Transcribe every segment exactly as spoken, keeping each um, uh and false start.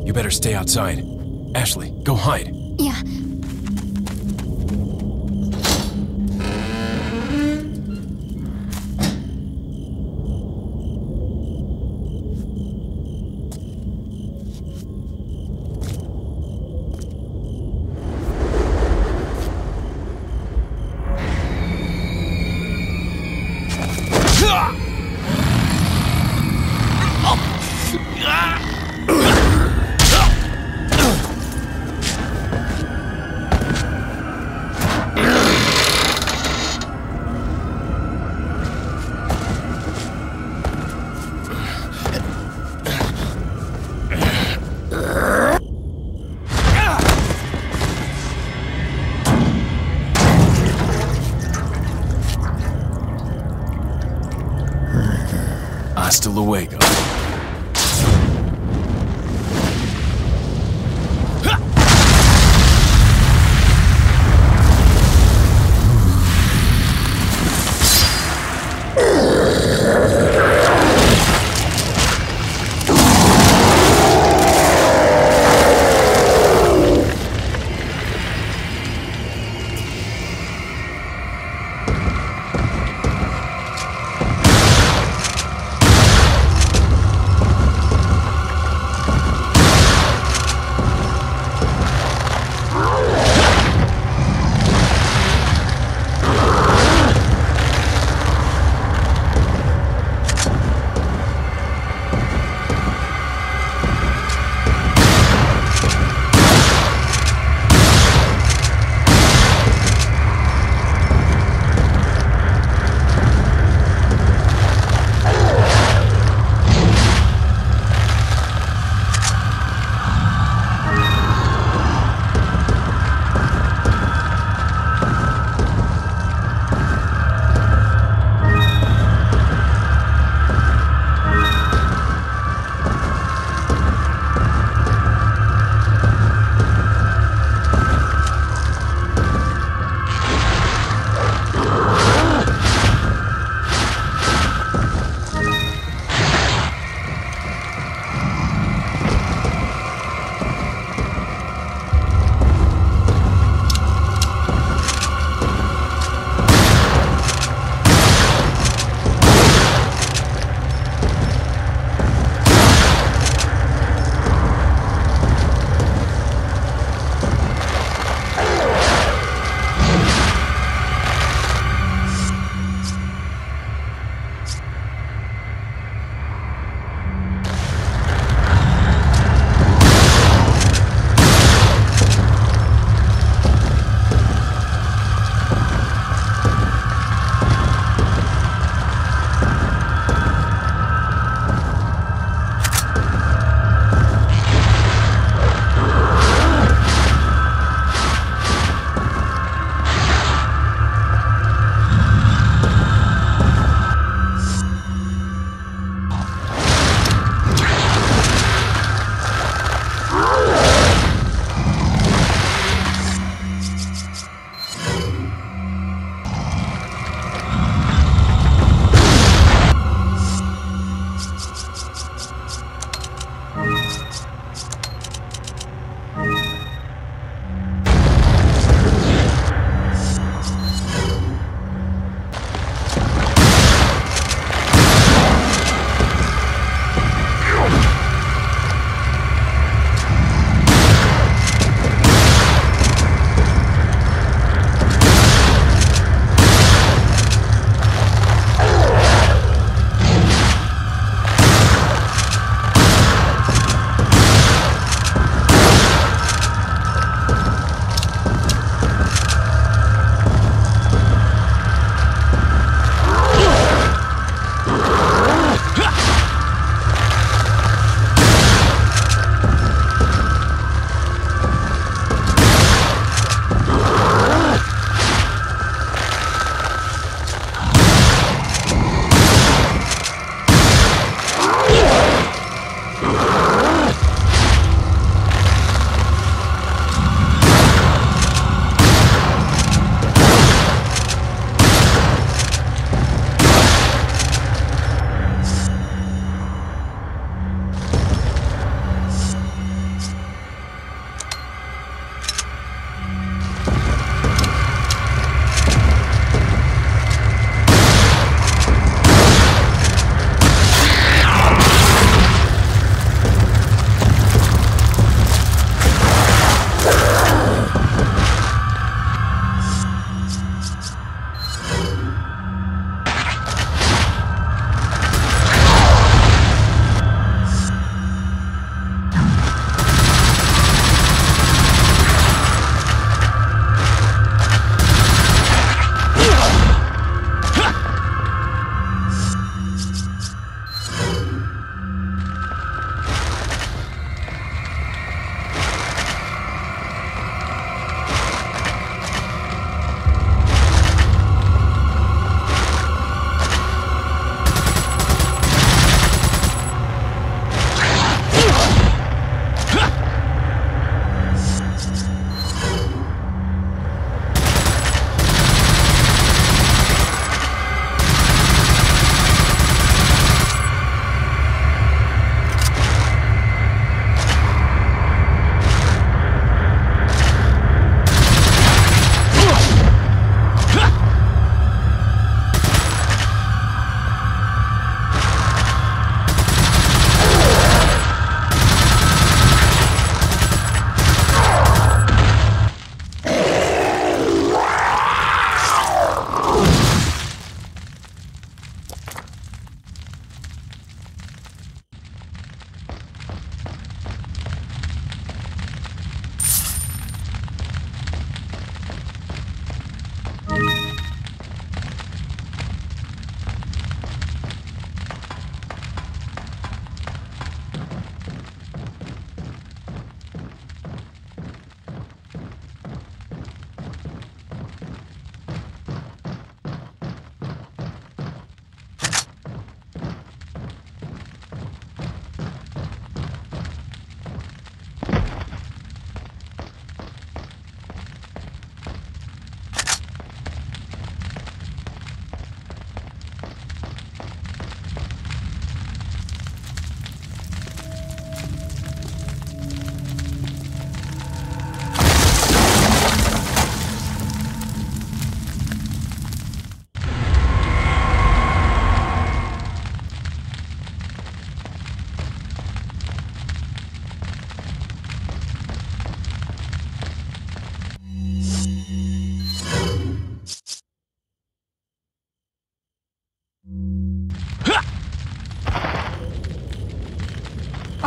You better stay outside. Ashley, go hide. Yeah. Hasta luego.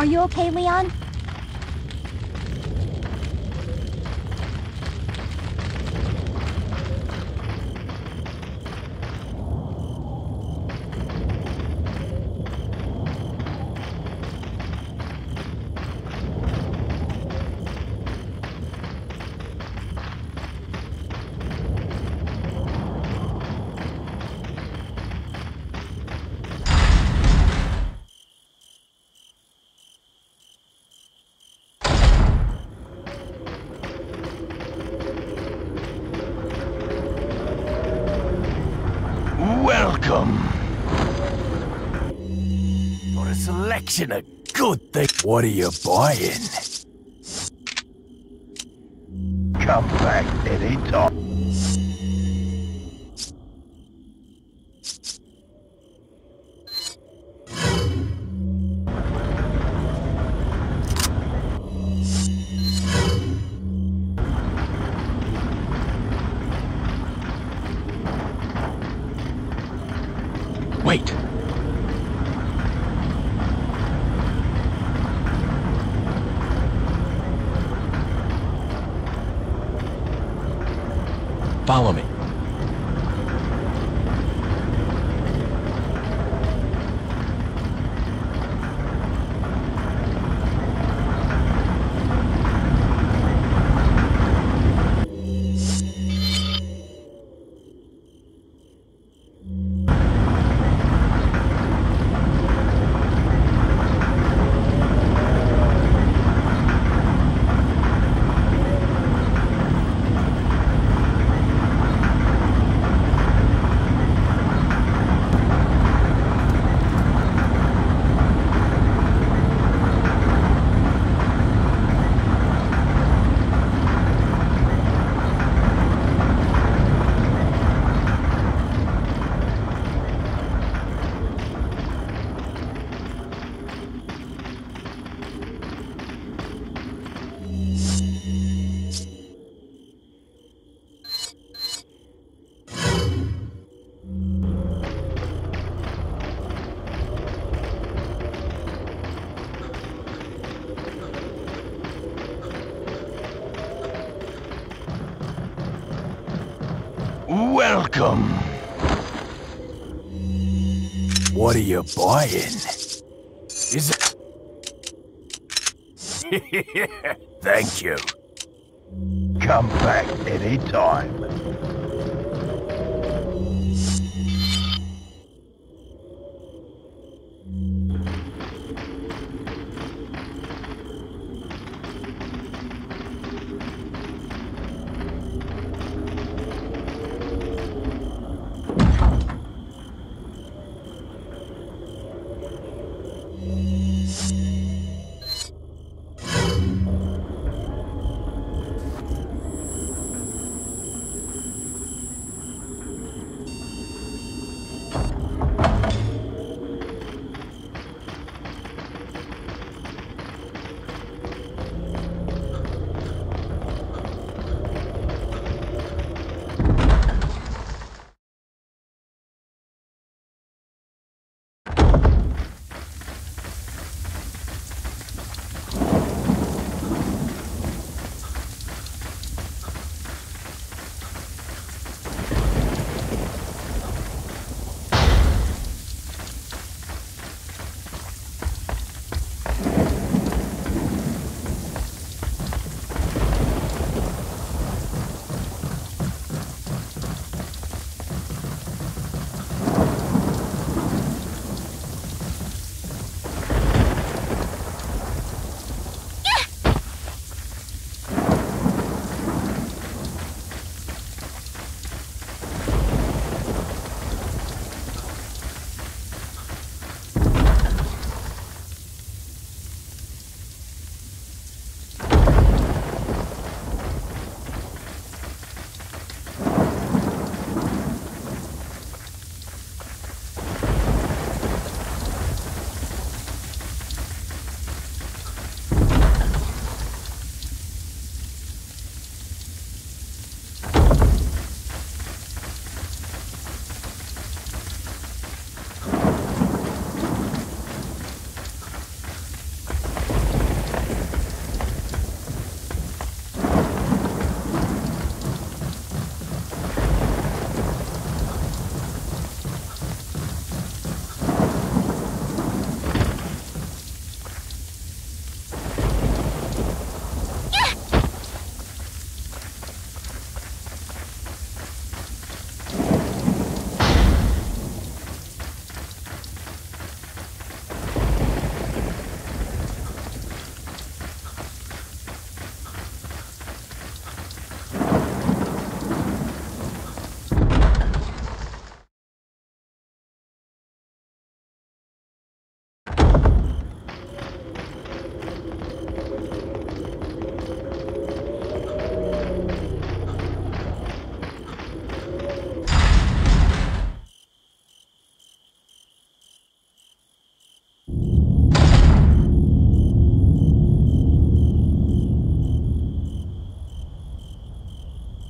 you okay, Leon? Welcome. Got a selection of good things. What are you buying? Come back anytime. Wait. Follow me. Welcome. What are you buying? Is it? Thank you. Come back anytime.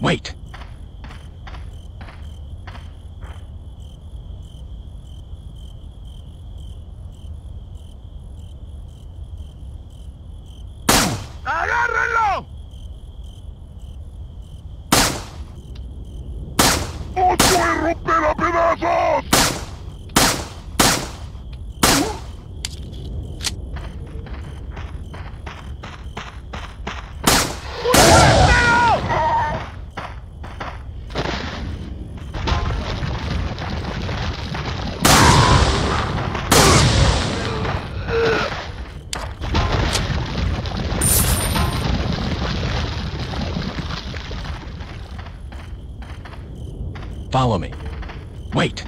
Wait. ¡Agárrenlo! ¡Os voy a romper a pedazos! Follow me. Wait.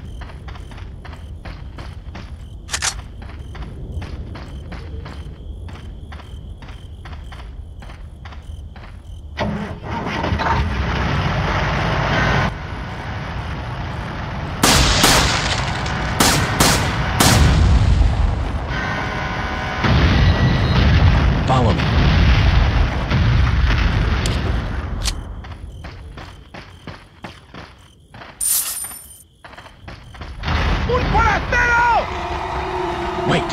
Follow me. ¡Un forastero! Wait.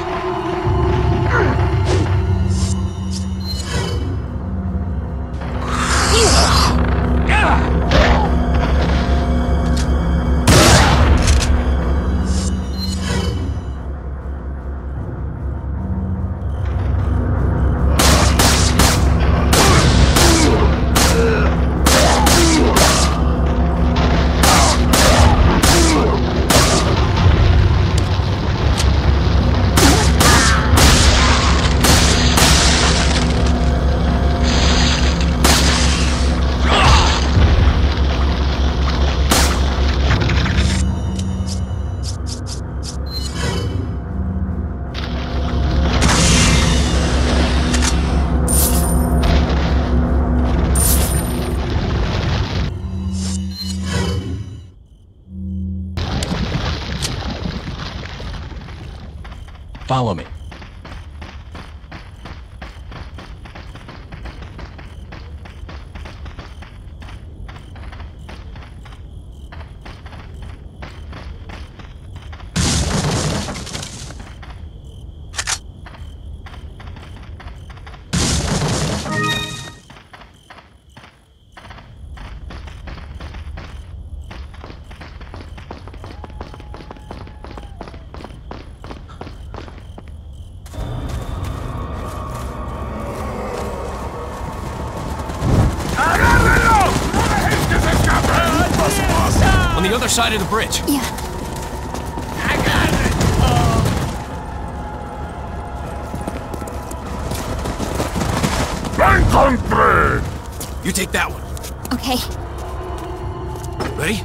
Follow me. On the other side of the bridge. Yeah. I got it! ¡La encontré! You take that one. Okay. Ready?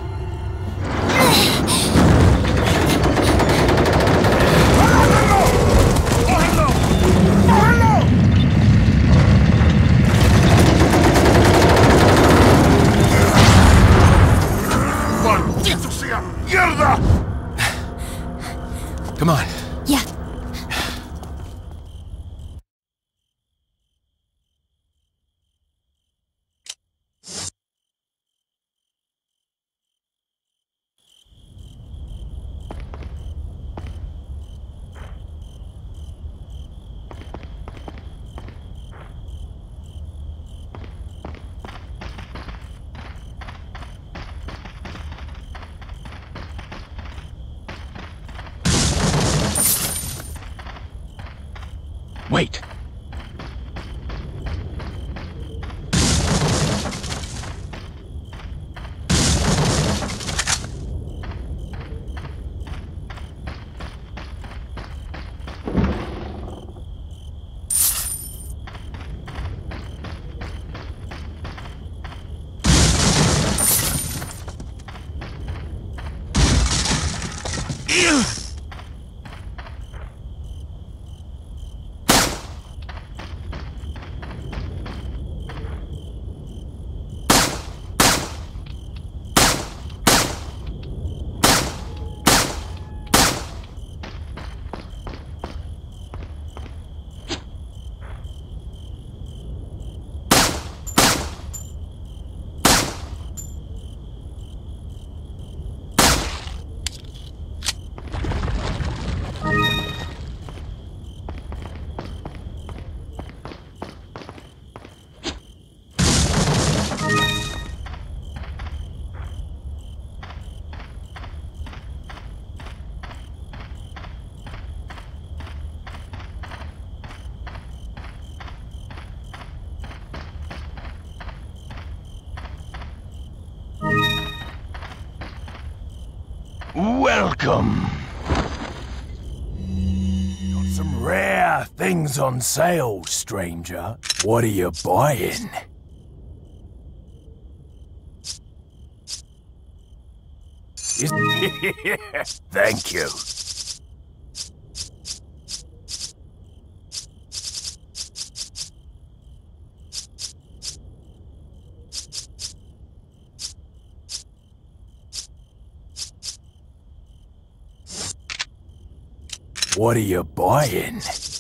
¡Maldito sea! ¡Mierda! Come on. Yeah. Welcome. Got some rare things on sale, stranger. What are you buying? Is Thank you. What are you buying?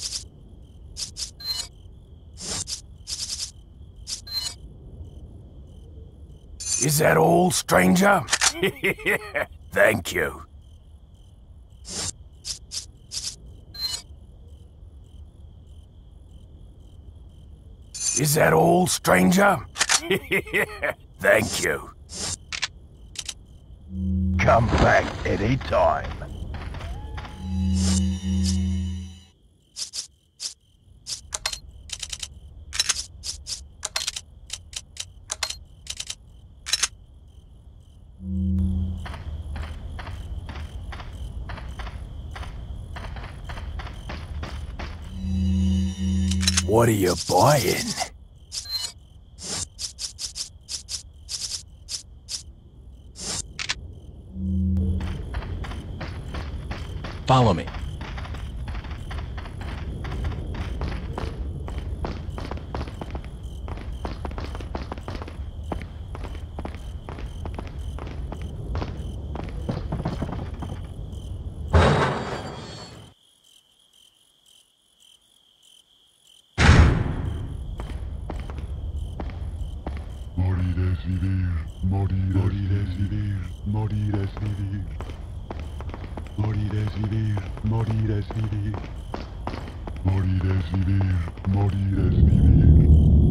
Is that all, stranger? Thank you. Is that all, stranger? Thank you. Come back any time. What are you buying? Follow me. Morir es vivir, morir es vivir, morir es vivir. Morir es vivir, morir es vivir. Morir es vivir, morir es vivir.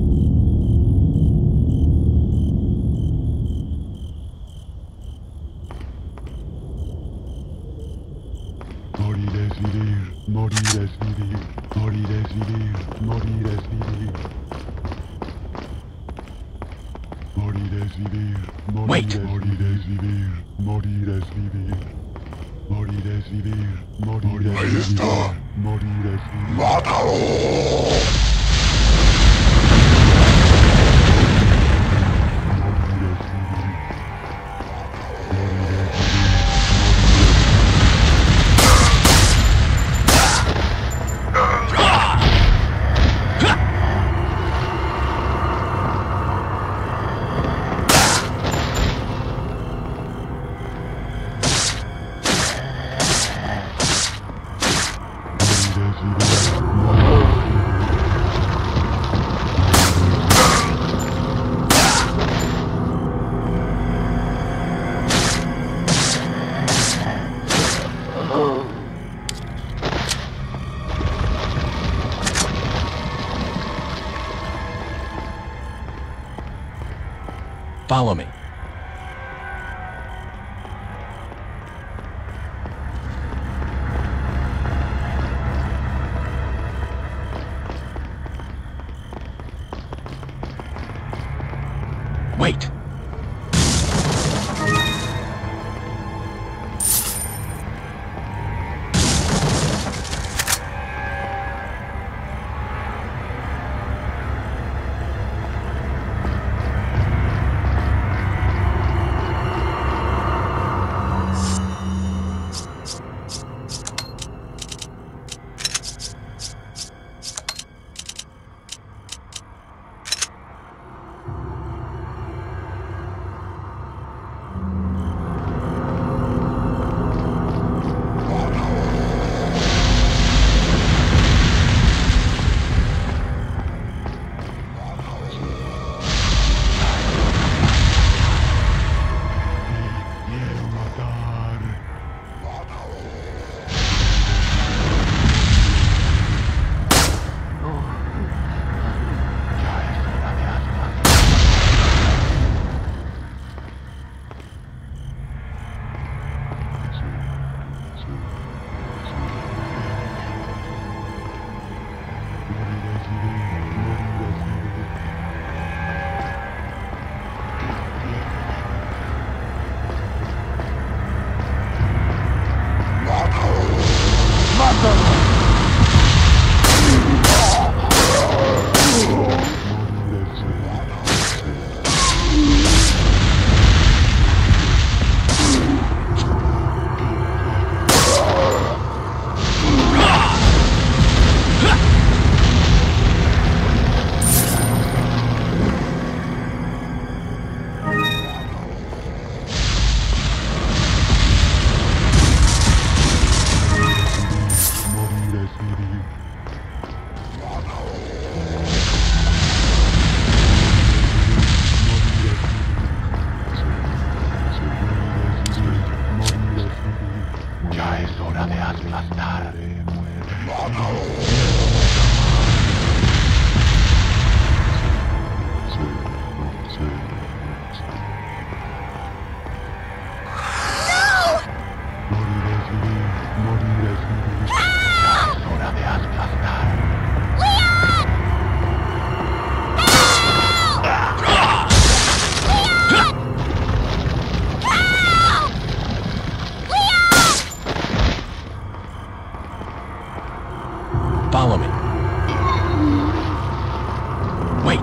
Morir es vivir, morir es vivir. Morir es vivir, morir es vivir. Morir es vivir, morir es morir es vivir, morir es vivir. Morir es vivir, morir es Ahí está. vivir, morir es vivir. ¡Mátalo! Morir es vivir. Morir es vivir. Follow me. Wait. Wait.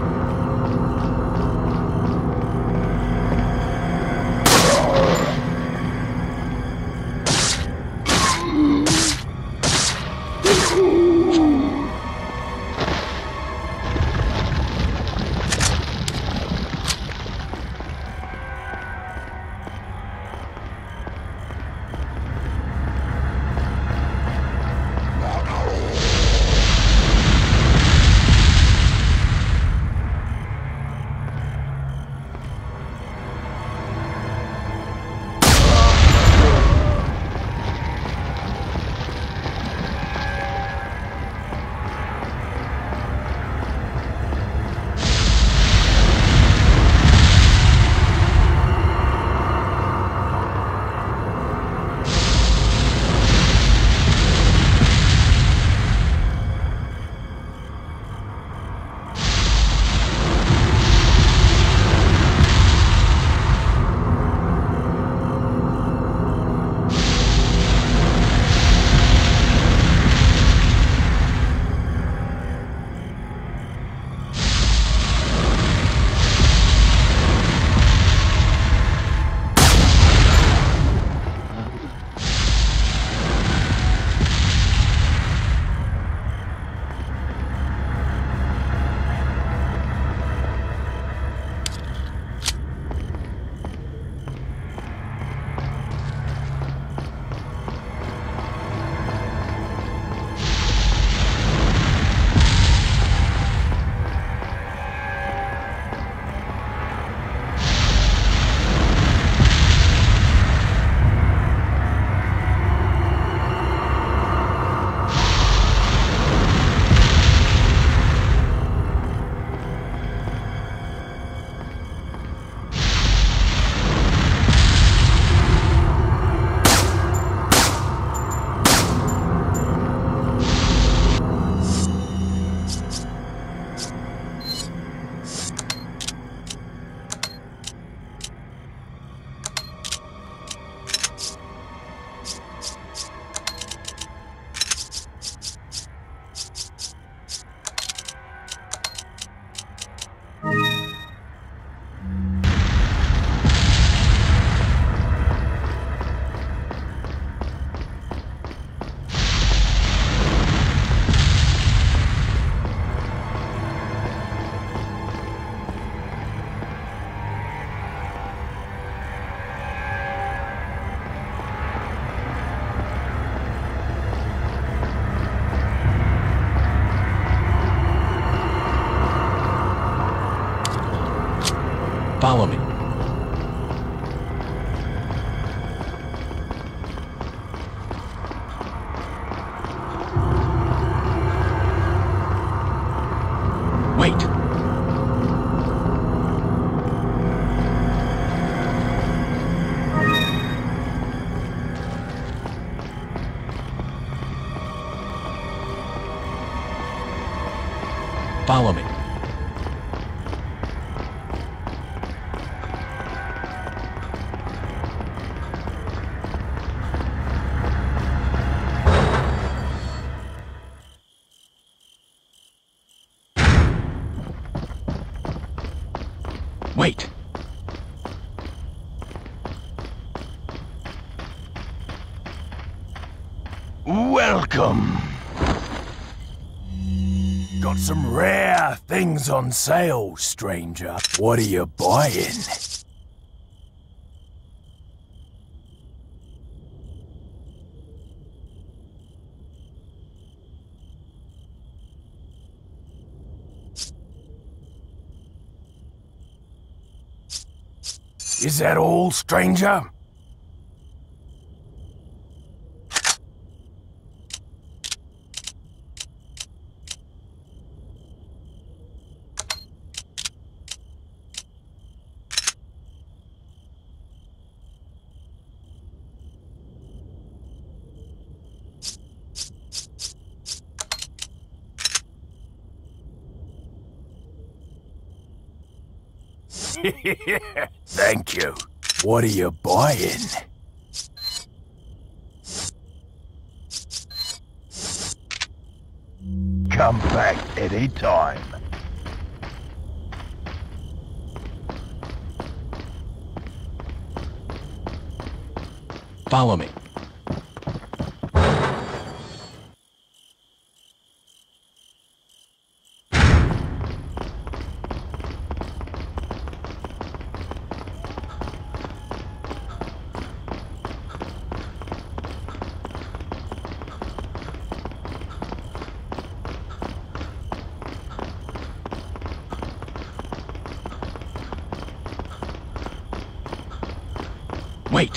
Follow me. Wait. Follow me. Wait. Welcome. Got some rare things on sale, stranger. What are you buying? Is that all, stranger? Thank you. What are you buying? Come back any time. Follow me. Wait!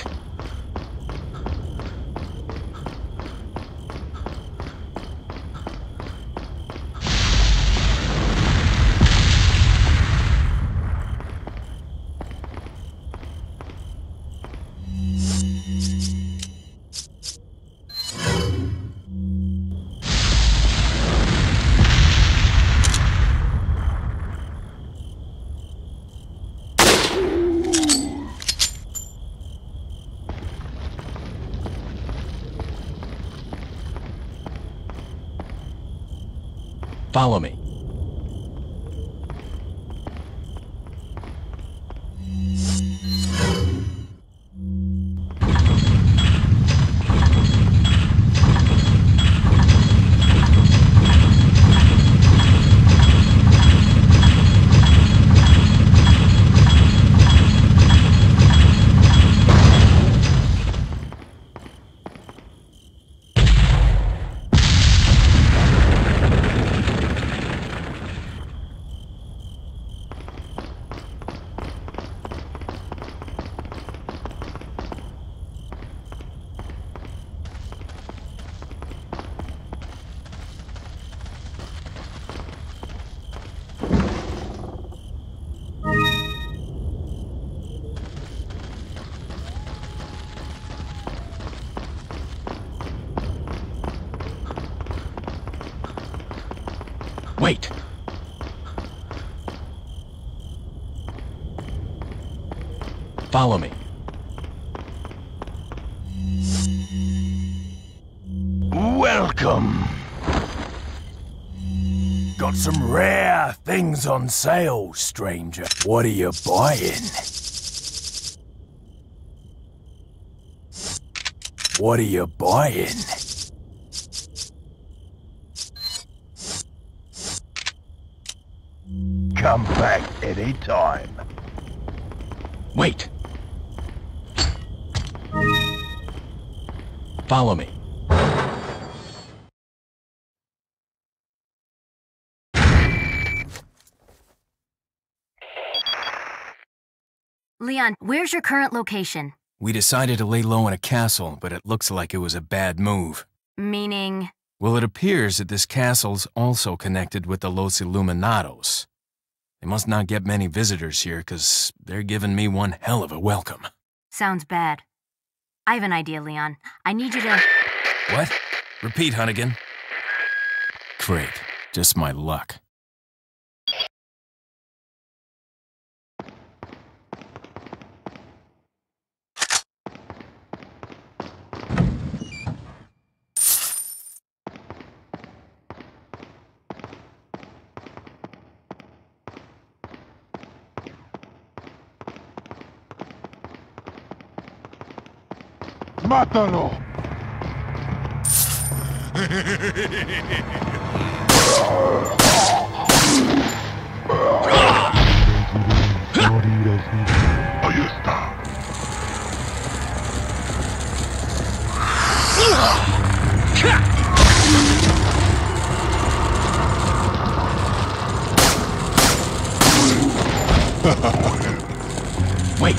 Follow me. Wait! Follow me. Welcome. Got some rare things on sale, stranger. What are you buying? What are you buying? Come back any time. Wait! Follow me. Leon, where's your current location? We decided to lay low in a castle, but it looks like it was a bad move. Meaning? Well, it appears that this castle's also connected with the Los Illuminados. They must not get many visitors here, because they're giving me one hell of a welcome. Sounds bad. I have an idea, Leon. I need you to... What? Repeat, Hunnigan. Great. Just my luck. ¡Mátalo! Ahí está. Wait!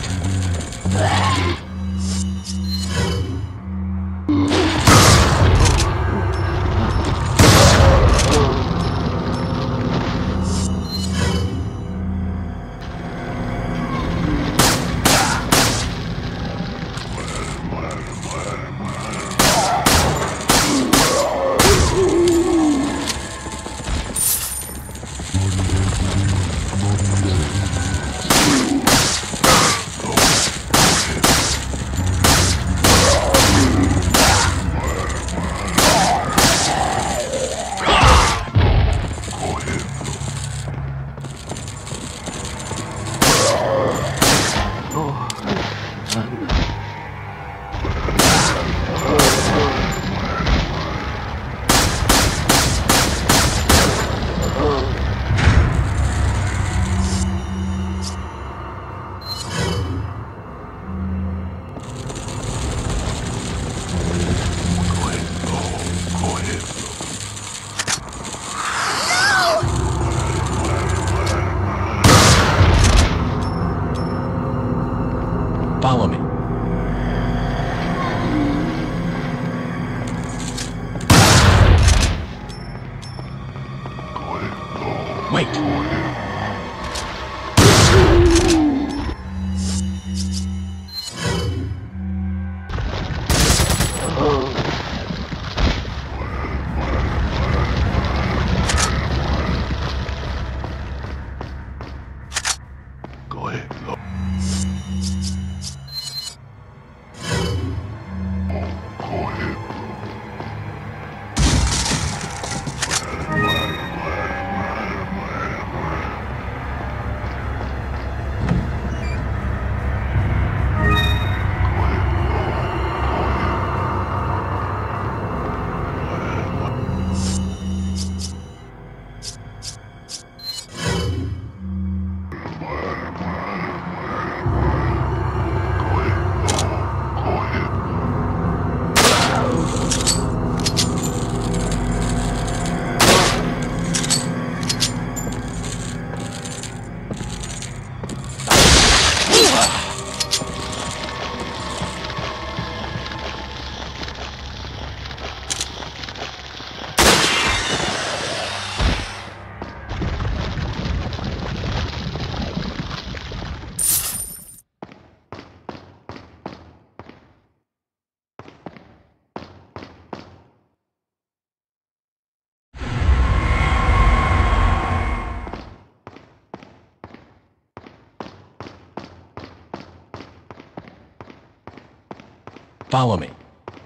Follow me.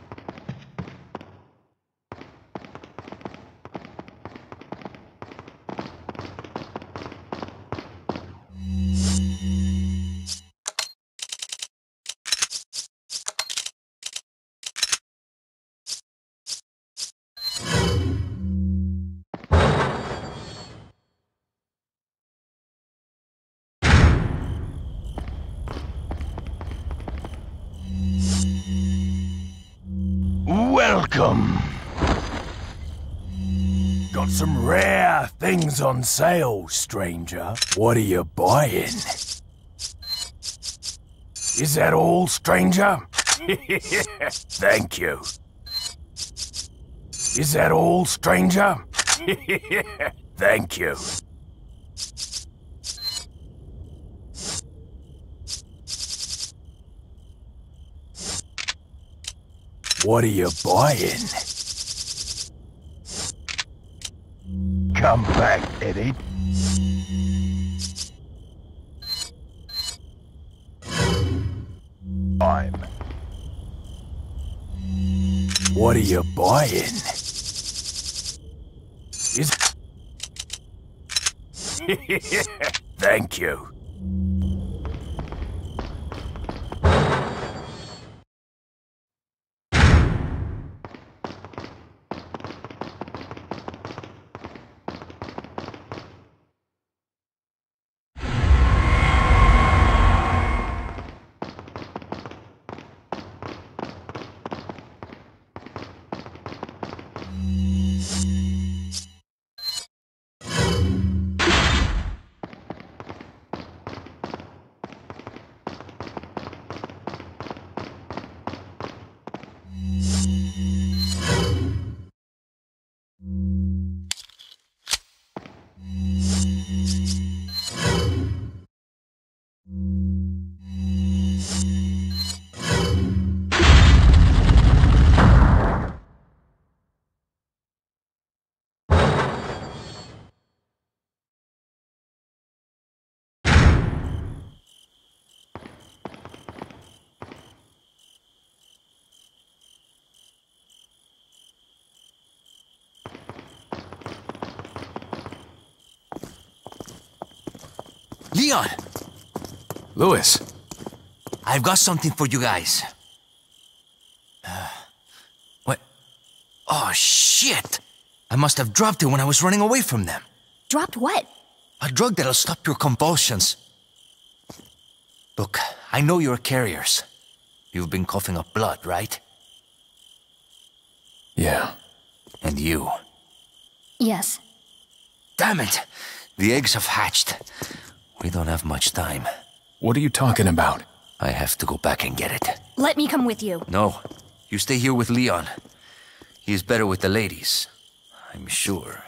Welcome. Got some rare things on sale, stranger. What are you buying? Is that all, stranger? Thank you. Is that all, stranger? Thank you. What are you buying? Come back, Eddie. I'm. What are you buying? Is. Thank you. Leon! Louis, I've got something for you guys. Uh, what? Oh, shit! I must have dropped it when I was running away from them. Dropped what? A drug that'll stop your convulsions. Look, I know you're carriers. You've been coughing up blood, right? yeah. And you. Yes. Damn it! The eggs have hatched. We don't have much time. What are you talking about? I have to go back and get it. Let me come with you. No, you stay here with Leon. He's better with the ladies, I'm sure.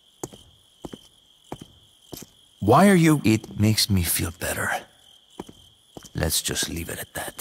Why are you... It makes me feel better. Let's just leave it at that.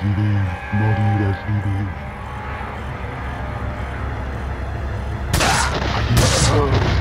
vivir, morir es vivir. Allí está.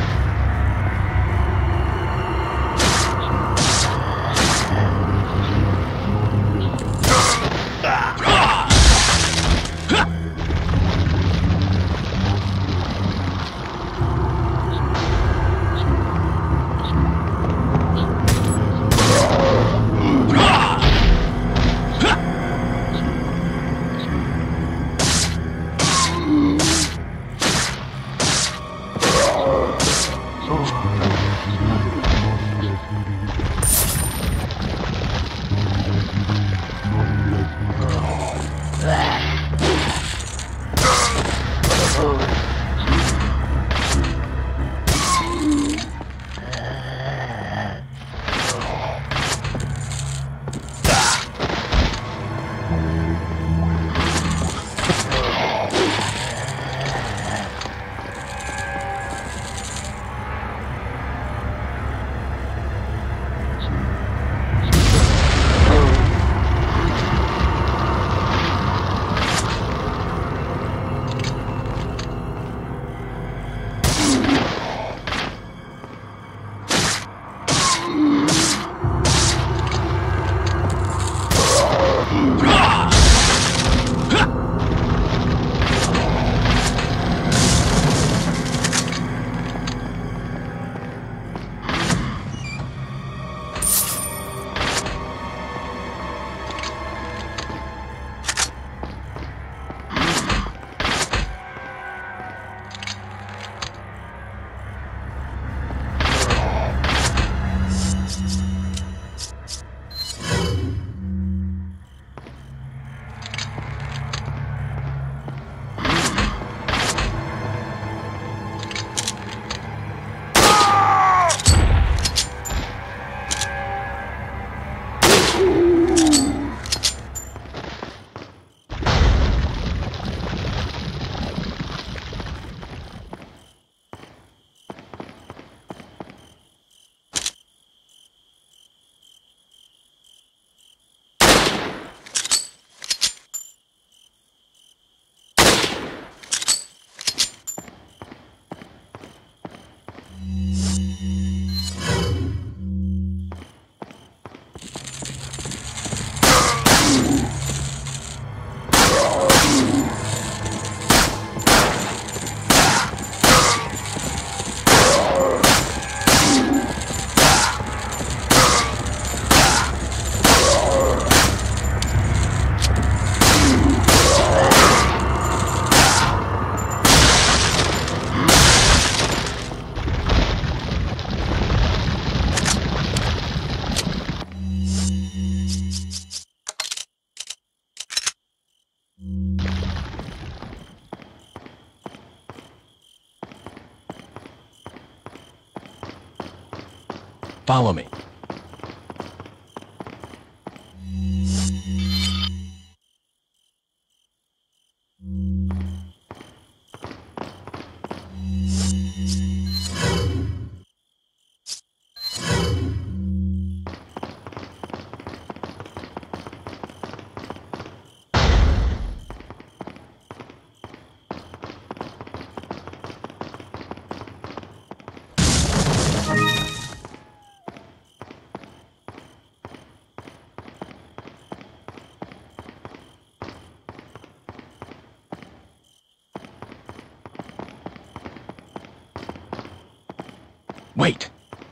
Follow me. Wait!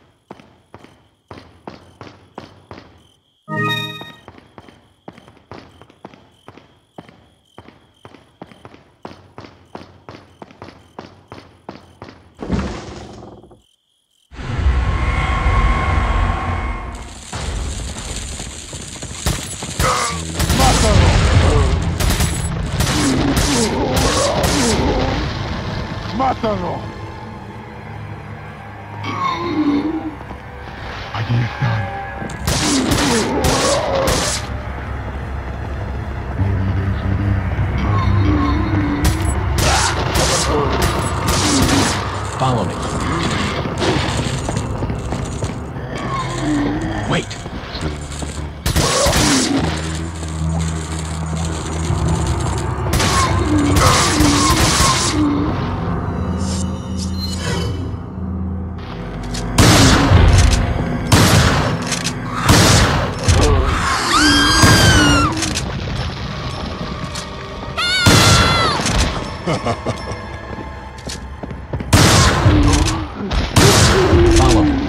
¡Mátalo! Allí están. Follow me. Wait. Follow me.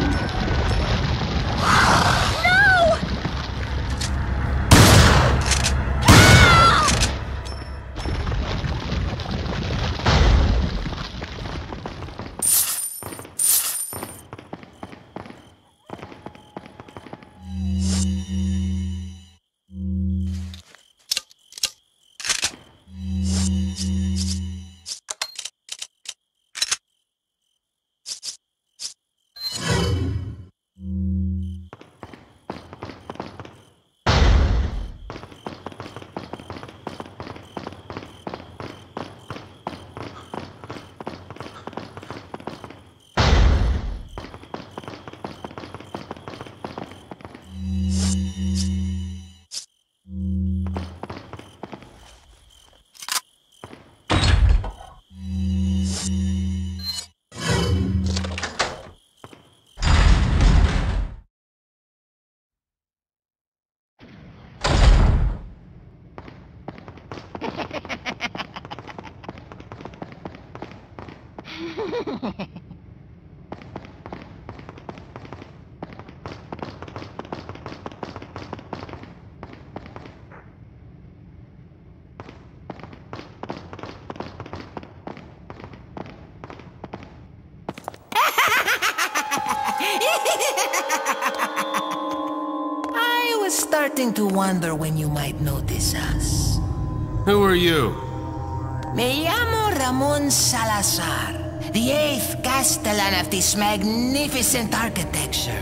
I was starting to wonder when you might notice us. Who are you? Me llamo Ramon Salazar, the eighth Castellan of this magnificent architecture.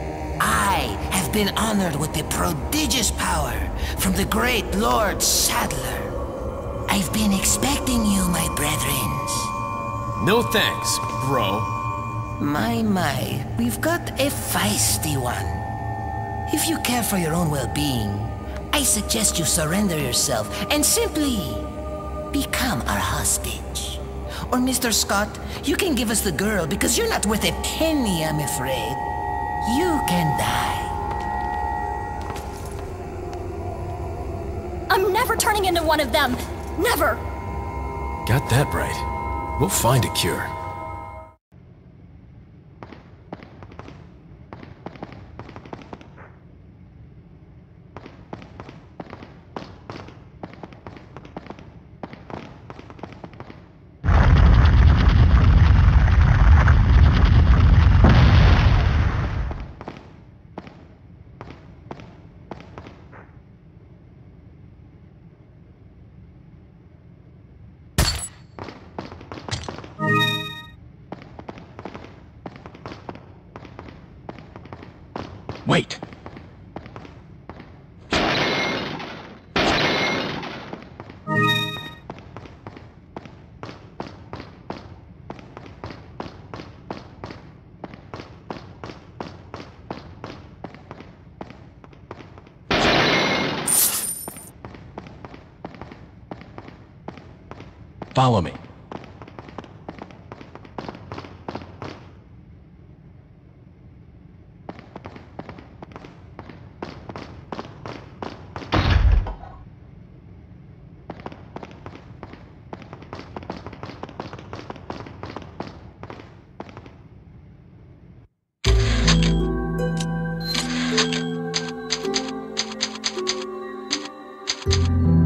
I have been honored with the prodigious power from the great Lord Sadler. I've been expecting you, my brethrens. No thanks, bro. My, my, we've got a feisty one. If you care for your own well-being, I suggest you surrender yourself and simply become our hostage. Or Mister Scott, you can give us the girl because you're not worth a penny, I'm afraid. You can die. I'm never turning into one of them. Never. Got that right. We'll find a cure. Wait! Follow me. You